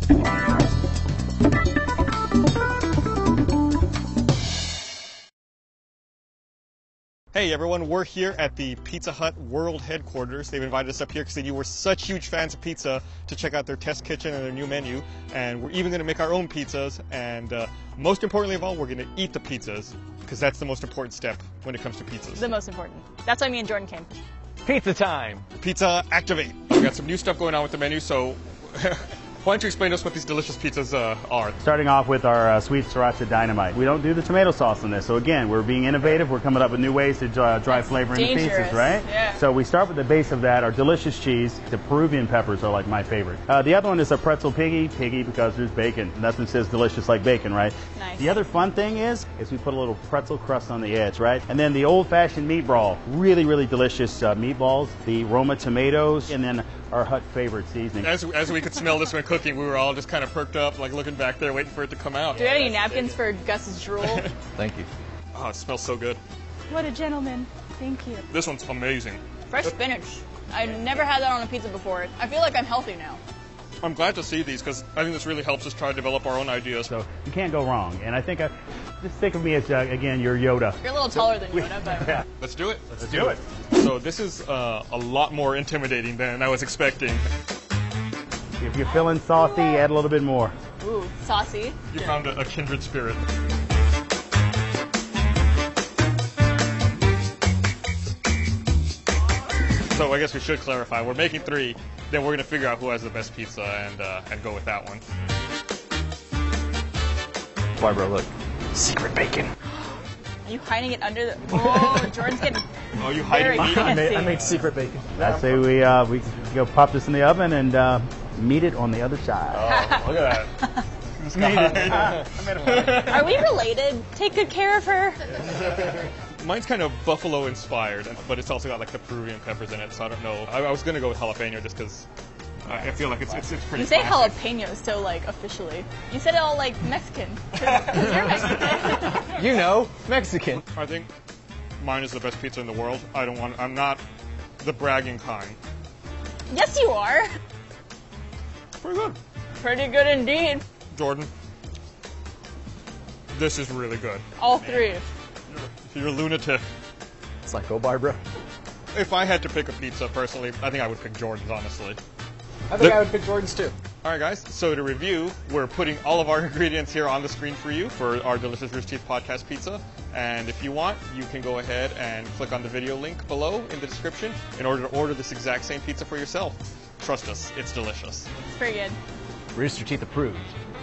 Hey everyone, we're here at the Pizza Hut World Headquarters. They've invited us up here because they knew we're such huge fans of pizza to check out their test kitchen and their new menu. And we're even going to make our own pizzas. And most importantly of all, we're going to eat the pizzas because that's the most important step when it comes to pizzas. The most important. That's why me and Jordan came. Pizza time! Pizza activate! We got some new stuff going on with the menu, so why don't you explain to us what these delicious pizzas are? Starting off with our sweet sriracha dynamite. We don't do the tomato sauce on this, so again, we're being innovative. We're coming up with new ways to dry flavor in the pizzas, right? Yeah. So we start with the base of that, our delicious cheese. The Peruvian peppers are like my favorite. The other one is a pretzel piggy because there's bacon. Nothing says delicious like bacon, right? Nice. The other fun thing is we put a little pretzel crust on the edge, right? And then the old-fashioned meatball. Really, really delicious meatballs. The Roma tomatoes, and then our Hut favorite seasoning. As we could smell this when cooking, we were all just kind of perked up, like looking back there, waiting for it to come out. Do you have any napkins for Gus's drool? Thank you. Oh, it smells so good. What a gentleman. Thank you. This one's amazing. Fresh spinach. I've never had that on a pizza before. I feel like I'm healthy now. I'm glad to see these because I think this really helps us try to develop our own ideas. So you can't go wrong. And I think, just think of me as, again, your Yoda. You're a little taller than Yoda, but... Yeah. Let's do it. Let's do it. So this is a lot more intimidating than I was expecting. If you're feeling saucy, add a little bit more. Ooh, saucy. You found a kindred spirit. So I guess we should clarify. We're making 3, then we're going to figure out who has the best pizza and go with that one. Barbara, look. Secret bacon. Are you hiding it under the... Oh, Jordan's getting Oh, you very hiding meat? I made secret bacon. I say we go pop this in the oven and meet it on the other side. Oh, look at that. This guy. Are we related? Take good care of her. Mine's kind of buffalo inspired, but it's also got like the Peruvian peppers in it, so I don't know. I was going to go with jalapeno just because I feel like it's pretty You say classic. jalapeno so, like, officially. You said it all, like, Mexican. 'Cause you're Mexican. You know, Mexican. I think mine is the best pizza in the world. I'm not the bragging kind. Yes, you are. Pretty good. Pretty good indeed. Jordan, this is really good. All 3. You're a lunatic. It's like, go Barbara. If I had to pick a pizza personally, I think I would pick Jordan's, honestly. I think I would pick Jordan's too. All right, guys. So to review, we're putting all of our ingredients here on the screen for you for our delicious Rooster Teeth podcast pizza. And if you want, you can go ahead and click on the video link below in the description in order to order this exact same pizza for yourself. Trust us, it's delicious. It's pretty good. Rooster Teeth approved.